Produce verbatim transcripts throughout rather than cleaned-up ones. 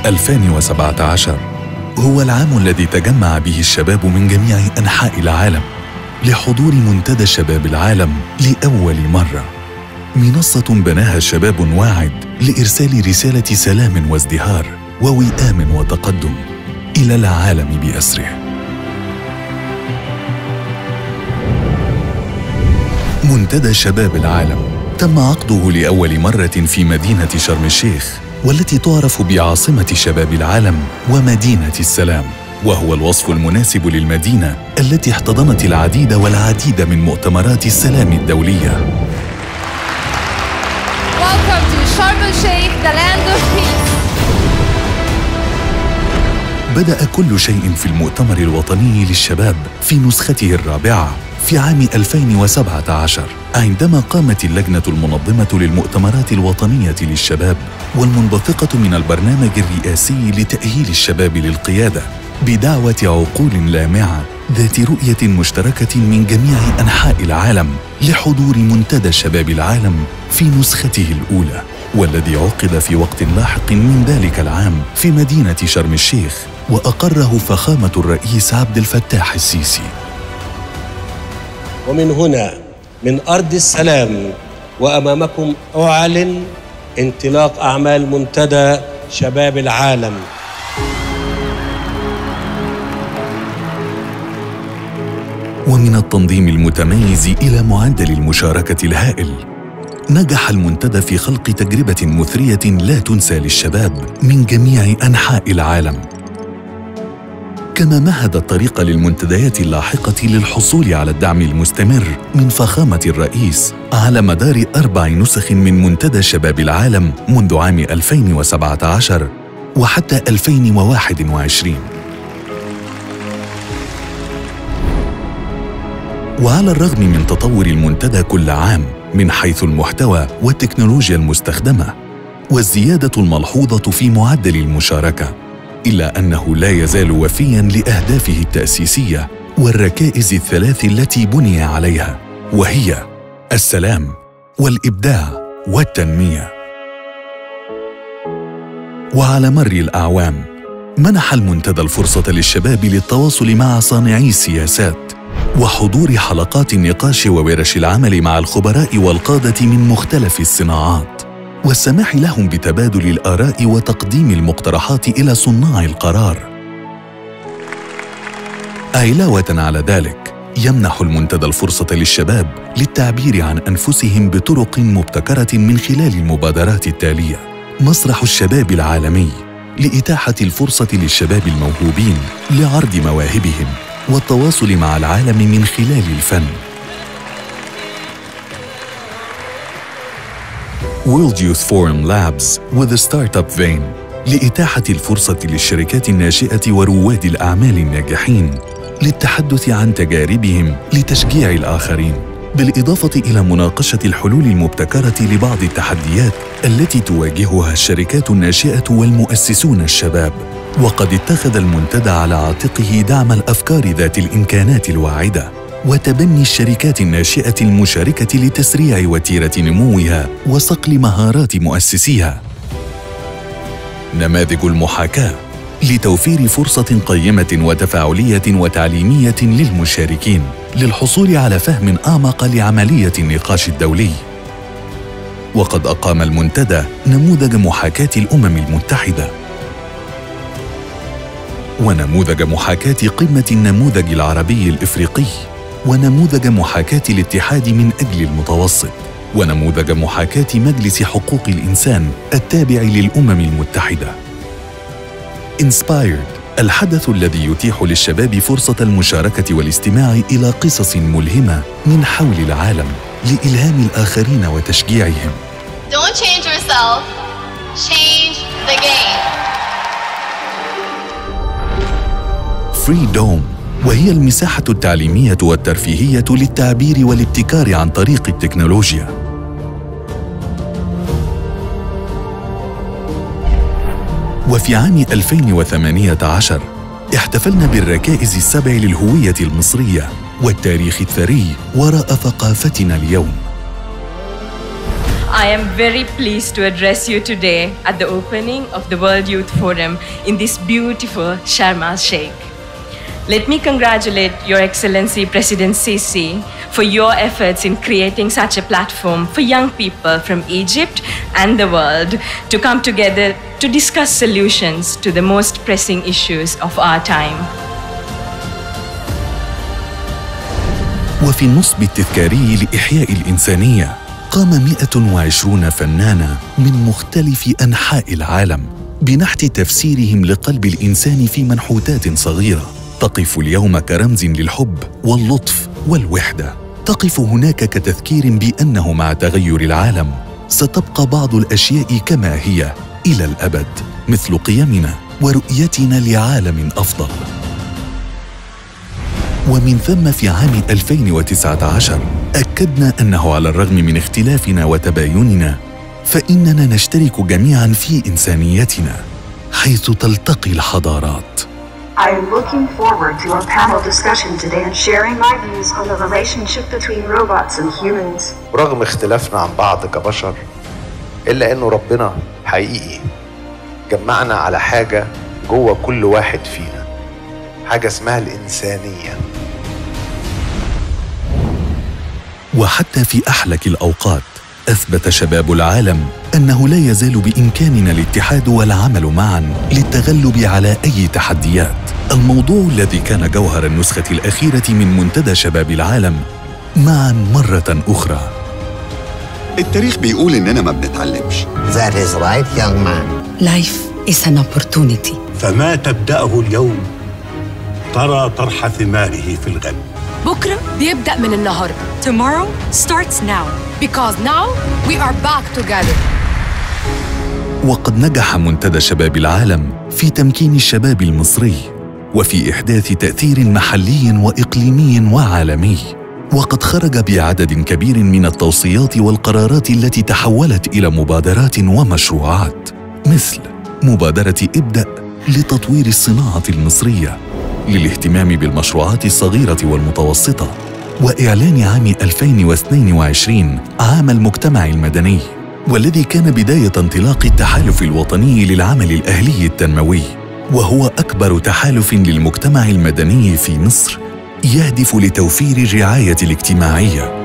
ألفين وسبعة عشر هو العام الذي تجمع به الشباب من جميع أنحاء العالم لحضور منتدى شباب العالم لأول مرة، منصة بناها شباب واعد لإرسال رسالة سلام وازدهار ووئام وتقدم إلى العالم بأسره. منتدى شباب العالم تم عقده لأول مرة في مدينة شرم الشيخ، والتي تعرف بعاصمة شباب العالم ومدينة السلام، وهو الوصف المناسب للمدينة التي احتضنت العديد والعديد من مؤتمرات السلام الدولية. Welcome to Sharm el-Sheikh, the land of peace. بدأ كل شيء في المؤتمر الوطني للشباب في نسخته الرابعة في عام ألفين وسبعة عشر، عندما قامت اللجنة المنظمة للمؤتمرات الوطنية للشباب والمنبثقة من البرنامج الرئاسي لتأهيل الشباب للقيادة بدعوة عقول لامعة ذات رؤية مشتركة من جميع أنحاء العالم لحضور منتدى شباب العالم في نسخته الأولى، والذي عقد في وقت لاحق من ذلك العام في مدينة شرم الشيخ، وأقره فخامة الرئيس عبد الفتاح السيسي. ومن هنا من أرض السلام وأمامكم أعلن انطلاق أعمال منتدى شباب العالم. ومن التنظيم المتميز إلى معدل المشاركة الهائل، نجح المنتدى في خلق تجربة مثرية لا تنسى للشباب من جميع أنحاء العالم، كما مهد الطريق للمنتديات اللاحقة للحصول على الدعم المستمر من فخامة الرئيس على مدار أربع نسخ من منتدى شباب العالم منذ عام ألفين وسبعة عشر وحتى ألفين وواحد وعشرين. وعلى الرغم من تطور المنتدى كل عام من حيث المحتوى والتكنولوجيا المستخدمة والزيادة الملحوظة في معدل المشاركة، إلا أنه لا يزال وفياً لأهدافه التأسيسية والركائز الثلاث التي بني عليها، وهي السلام والإبداع والتنمية. وعلى مر الأعوام منح المنتدى الفرصة للشباب للتواصل مع صانعي السياسات وحضور حلقات النقاش وورش العمل مع الخبراء والقادة من مختلف الصناعات، والسماح لهم بتبادل الآراء وتقديم المقترحات إلى صناع القرار. علاوة على ذلك، يمنح المنتدى الفرصة للشباب للتعبير عن أنفسهم بطرق مبتكرة من خلال المبادرات التالية: مسرح الشباب العالمي لإتاحة الفرصة للشباب الموهوبين لعرض مواهبهم والتواصل مع العالم من خلال الفن. World Youth Forum Labs with a Startup Vein لإتاحة الفرصة للشركات الناشئة ورواد الأعمال الناجحين للتحدث عن تجاربهم لتشجيع الآخرين، بالإضافة إلى مناقشة الحلول المبتكرة لبعض التحديات التي تواجهها الشركات الناشئة والمؤسسون الشباب. وقد اتخذ المنتدى على عاتقه دعم الأفكار ذات الإمكانات الواعدة وتبني الشركات الناشئة المشاركة لتسريع وتيرة نموها وصقل مهارات مؤسسيها. نماذج المحاكاة لتوفير فرصة قيمة وتفاعلية وتعليمية للمشاركين للحصول على فهم أعمق لعملية النقاش الدولي. وقد أقام المنتدى نموذج محاكاة الأمم المتحدة ونموذج محاكاة قمة النموذج العربي الإفريقي ونموذج محاكاة الاتحاد من أجل المتوسط ونموذج محاكاة مجلس حقوق الإنسان التابع للأمم المتحدة. Inspired، الحدث الذي يتيح للشباب فرصة المشاركة والاستماع إلى قصص ملهمة من حول العالم لإلهام الآخرين وتشجيعهم. Don't change yourself, change the game. Freedom، وهي المساحة التعليمية والترفيهية للتعبير والابتكار عن طريق التكنولوجيا. وفي عام ألفين وثمانية عشر احتفلنا بالركائز السبع للهوية المصرية والتاريخ الثري وراء ثقافتنا اليوم. I am very pleased to address you today at the opening of the World Youth Forum in this beautiful Sharm el-Sheikh. Let me congratulate Your Excellency President Sisi for your efforts in creating such a platform for young people from Egypt and the world to come together to discuss solutions to the most pressing issues of our time. وفي النصب التذكاري لإحياء الإنسانية قام مئة وعشرون فنانة من مختلف أنحاء العالم بنحت تفسيرهم لقلب الإنسان في منحوتات صغيرة تقف اليوم كرمز للحب واللطف والوحدة. تقف هناك كتذكير بأنه مع تغير العالم ستبقى بعض الأشياء كما هي إلى الأبد، مثل قيمنا ورؤيتنا لعالم أفضل. ومن ثم في عام ألفين وتسعة عشر أكدنا أنه على الرغم من اختلافنا وتبايننا فإننا نشترك جميعاً في إنسانيتنا حيث تلتقي الحضارات. I'm looking forward to our panel discussion today and sharing my views on the relationship between robots and humans. رغم اختلافنا عن بعض كبشر إلا أنه ربنا حقيقي جمعنا على حاجة جوه كل واحد فينا، حاجة اسمها الإنسانية. وحتى في أحلك الأوقات أثبت شباب العالم أنه لا يزال بإمكاننا الاتحاد والعمل معاً للتغلب على أي تحديات. الموضوع الذي كان جوهر النسخة الأخيرة من منتدى شباب العالم معاً مرة أخرى. التاريخ بيقول إننا ما بنتعلمش. That is right, young man. Life is an opportunity. فما تبدأه اليوم ترى طرح ثماره في الغد. بكرة بيبدأ من النهاردة. Tomorrow starts now. Because now we are back together. وقد نجح منتدى شباب العالم في تمكين الشباب المصري وفي إحداث تأثير محلي وإقليمي وعالمي، وقد خرج بعدد كبير من التوصيات والقرارات التي تحولت إلى مبادرات ومشروعات، مثل مبادرة ابدأ لتطوير الصناعة المصرية للاهتمام بالمشروعات الصغيرة والمتوسطة، وإعلان عام ألفين واثنين وعشرين عام المجتمع المدني، والذي كان بداية انطلاق التحالف الوطني للعمل الأهلي التنموي، وهو أكبر تحالف للمجتمع المدني في مصر يهدف لتوفير الرعاية الاجتماعية.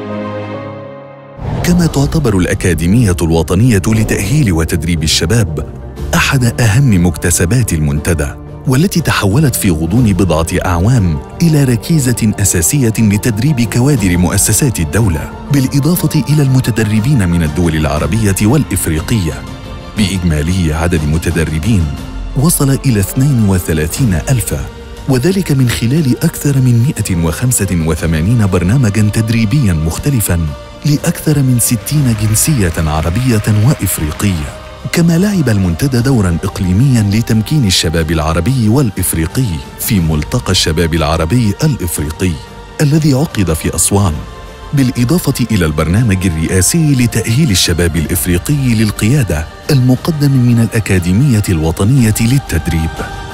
كما تعتبر الأكاديمية الوطنية لتأهيل وتدريب الشباب أحد أهم مكتسبات المنتدى، والتي تحولت في غضون بضعة أعوام إلى ركيزة أساسية لتدريب كوادر مؤسسات الدولة، بالإضافة إلى المتدربين من الدول العربية والإفريقية، بإجمالي عدد متدربين وصل إلى اثنين وثلاثين ألفاً، وذلك من خلال أكثر من مئة وخمسة وثمانين برنامجاً تدريبياً مختلفاً لأكثر من ستين جنسية عربية وإفريقية. كما لعب المنتدى دوراً إقليمياً لتمكين الشباب العربي والإفريقي في ملتقى الشباب العربي الإفريقي الذي عقد في أسوان، بالإضافة إلى البرنامج الرئاسي لتأهيل الشباب الإفريقي للقيادة المقدم من الأكاديمية الوطنية للتدريب.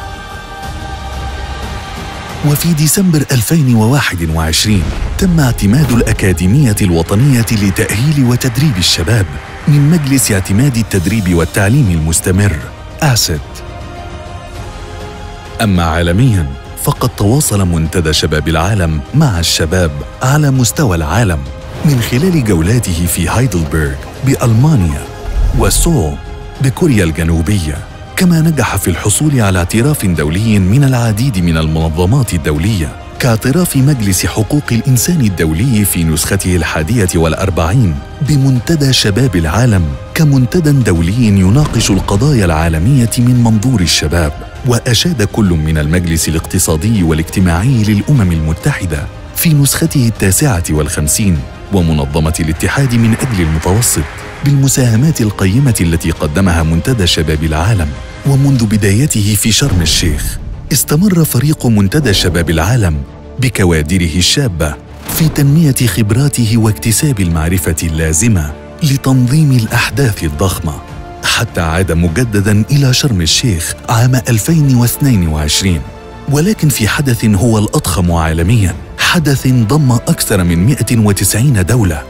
وفي ديسمبر ألفين وواحد وعشرين تم اعتماد الأكاديمية الوطنية لتأهيل وتدريب الشباب من مجلس اعتماد التدريب والتعليم المستمر آسيد. أما عالمياً فقد تواصل منتدى شباب العالم مع الشباب على مستوى العالم من خلال جولاته في هايدلبرغ بألمانيا وسول بكوريا الجنوبية، كما نجح في الحصول على اعتراف دولي من العديد من المنظمات الدولية كاعتراف مجلس حقوق الإنسان الدولي في نسخته الحادية والأربعين بمنتدى شباب العالم كمنتدى دولي يناقش القضايا العالمية من منظور الشباب. وأشاد كل من المجلس الاقتصادي والاجتماعي للأمم المتحدة في نسخته التاسعة والخمسين ومنظمة الاتحاد من أجل المتوسط بالمساهمات القيمة التي قدمها منتدى شباب العالم. ومنذ بدايته في شرم الشيخ استمر فريق منتدى شباب العالم بكوادره الشابة في تنمية خبراته واكتساب المعرفة اللازمة لتنظيم الأحداث الضخمة، حتى عاد مجدداً إلى شرم الشيخ عام ألفين واثنين وعشرين، ولكن في حدث هو الأضخم عالمياً، حدث ضم أكثر من مئة وتسعين دولة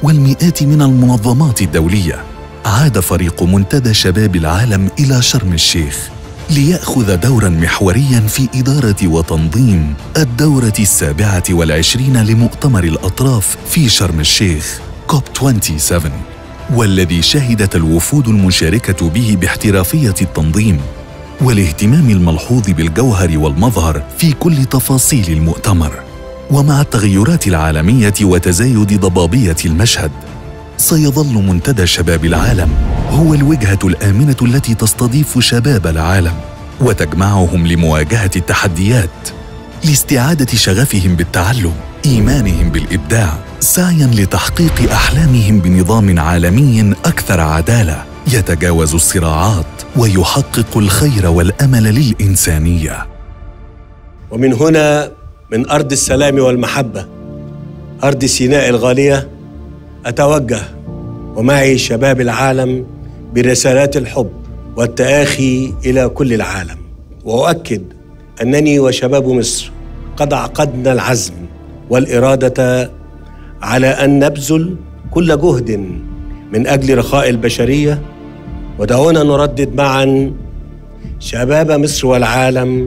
والمئات من المنظمات الدولية، عاد فريق منتدى شباب العالم إلى شرم الشيخ ليأخذ دورا محوريا في إدارة وتنظيم الدورة السابعة والعشرين لمؤتمر الأطراف في شرم الشيخ كوب سبعة وعشرين، والذي شهدت الوفود المشاركة به باحترافية التنظيم والاهتمام الملحوظ بالجوهر والمظهر في كل تفاصيل المؤتمر. ومع التغيرات العالمية وتزايد ضبابية المشهد، سيظل منتدى شباب العالم هو الوجهة الآمنة التي تستضيف شباب العالم وتجمعهم لمواجهة التحديات، لاستعادة شغفهم بالتعلم، إيمانهم بالإبداع، سعياً لتحقيق أحلامهم بنظام عالمي أكثر عدالة يتجاوز الصراعات ويحقق الخير والأمل للإنسانية. ومن هنا، من أرض السلام والمحبة، أرض سيناء الغالية، أتوجه ومعي شباب العالم برسالات الحب والتآخي إلى كل العالم، وأؤكد أنني وشباب مصر قد عقدنا العزم والإرادة على أن نبذل كل جهد من أجل رخاء البشرية. ودعونا نردد معا: شباب مصر والعالم،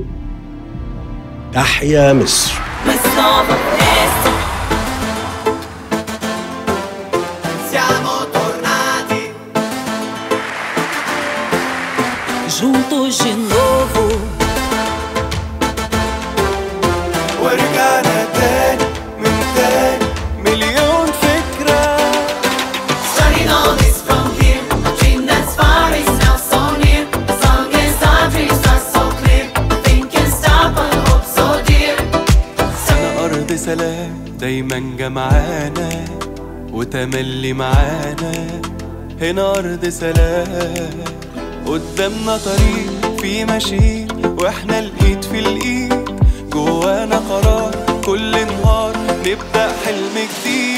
تحيا مصر. Juntos de novo, ورجعنا تاني من تاني مليون فكرة. Starting all this from here, a dream that's far is now so near. As long as our dreams are so clear, nothing can stop our hope so dear. أنا أرض سلام دايما جمعانا وتملي معانا، هنا أرض سلام، قدامنا طريق في ماشيين واحنا الايد في الايد، جوانا قرار كل نهار نبدأ حلم جديد.